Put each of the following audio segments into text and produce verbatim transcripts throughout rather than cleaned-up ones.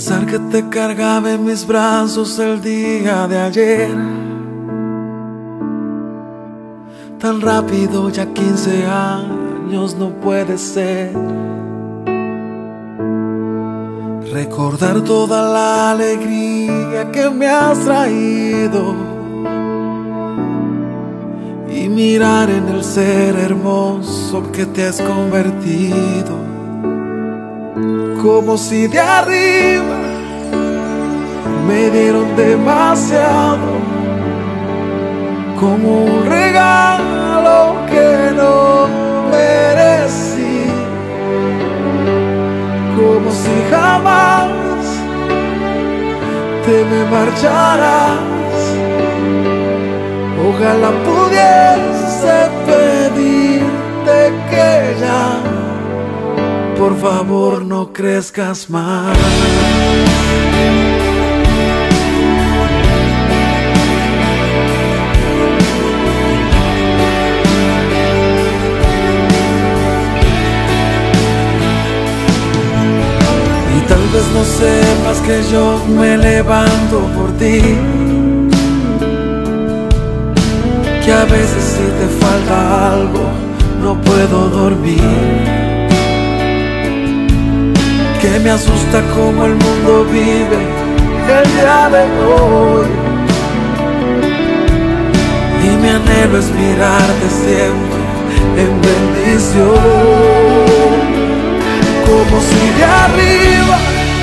Pensar que te cargaba en mis brazos el día de ayer, tan rápido, ya quince años no puede ser. Recordar toda la alegría que me has traído y mirar en el ser hermoso que te has convertido, como si de arriba me dieron demasiado, como un regalo que no merecí, como si jamás te me marcharas. Ojalá pudiese pedirte que ya, por favor, no crezcas más. Y tal vez no sepas que yo me levanto por ti, que a veces si te falta algo no puedo dormir, que me asusta cómo el mundo vive el día de hoy, y mi anhelo es mirarte siempre en bendición, como si de arriba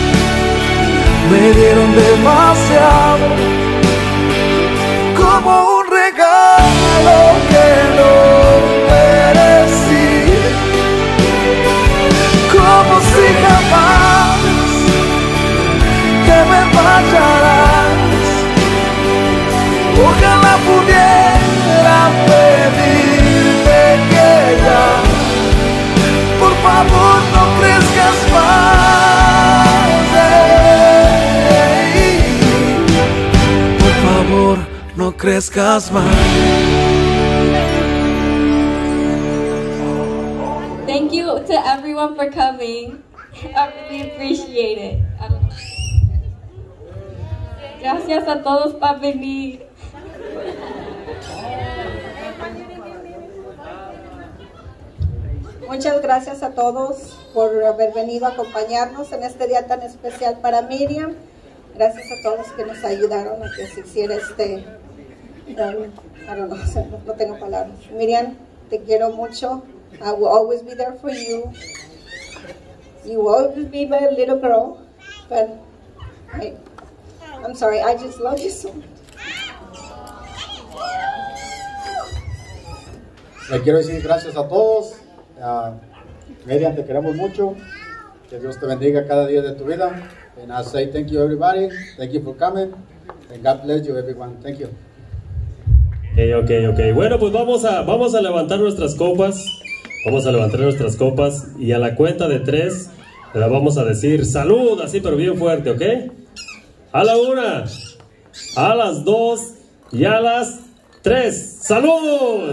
me dieron demasiado, como un regalo que no merecí, como si jamás te me marcharás. Ojalá pudiera pedirte que ya, por favor, no crezcas más. Hey, por favor, no crezcas más. Thank you to everyone for coming. I really appreciate it. Um, gracias a todos por venir. Muchas gracias a todos por haber venido a acompañarnos en este día tan especial para Miriam. Gracias a todos que nos ayudaron a que se hiciera este... Um, I don't know, no, no tengo palabras. Miriam, te quiero mucho. I will always be there for you. You will always be my little girl. But I, I'm sorry, I just love you so much. Le quiero decir gracias a todos. Uh, Miriam, te queremos mucho. Que Dios te bendiga cada día de tu vida. And I say thank you everybody. Thank you for coming. And God bless you everyone. Thank you. Ok, ok, ok. Bueno, pues vamos a, vamos a levantar nuestras copas. Vamos a levantar nuestras copas. Y a la cuenta de tres le vamos a decir salud, así pero bien fuerte, ¿ok? A la una, a las dos y a las tres. ¡Salud!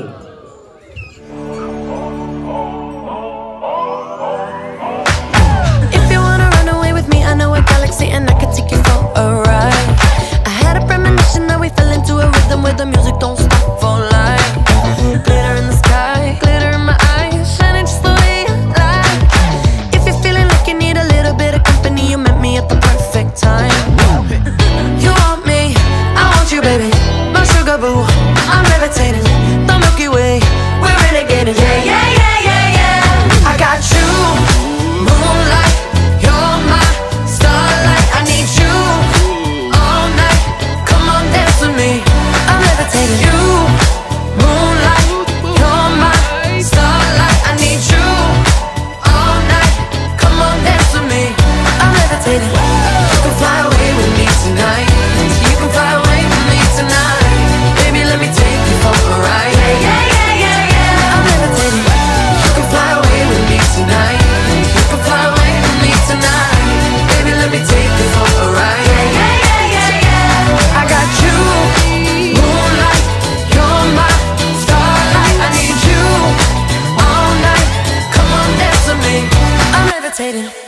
And I could take you for a ride. I had a premonition that we fell into a rhythm where the music don't stop for life. Glitter in the sky, glitter in my eyes, shining just the way you like. If you're feeling like you need a little bit of company, you met me at the perfect time. You want me, I want you, baby. My sugar boo, I'm levitating. The Milky Way, we're renegading. Yeah, yeah, yeah, yeah, yeah. I got you, moonlight. You're my starlight, I need you all night. Come on, dance with me, I'm levitating. You, moonlight, you're my starlight, I need you all night. Come on, dance with me, I'm levitating. You can fly away with me tonight. You can fly away with me tonight. Baby, let me take you for a ride. Yeah, yeah, yeah, yeah, yeah. I'm levitating. You can fly away with me tonight. You can fly away with me tonight. Let me take you for a ride. Yeah, yeah, yeah, yeah, yeah. I got you, moonlight. You're my starlight. I need you all night. Come on, dance with me. I'm levitating.